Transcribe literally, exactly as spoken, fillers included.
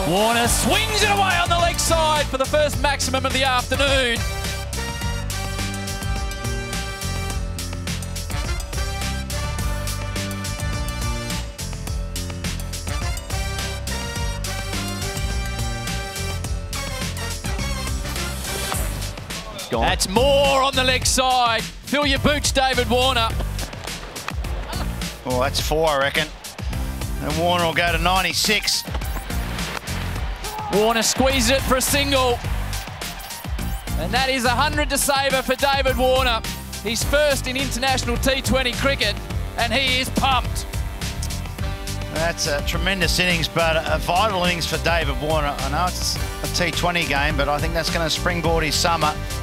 Warner swings it away on the leg side for the first maximum of the afternoon. Gone. That's more on the leg side. Fill your boots, David Warner. Well, that's four, I reckon. And Warner will go to ninety-six. Warner squeezes it for a single. And that is one hundred to savour for David Warner. He's first in international T twenty cricket, and he is pumped. That's a tremendous innings, but a vital innings for David Warner. I know it's a T twenty game, but I think that's going to springboard his summer.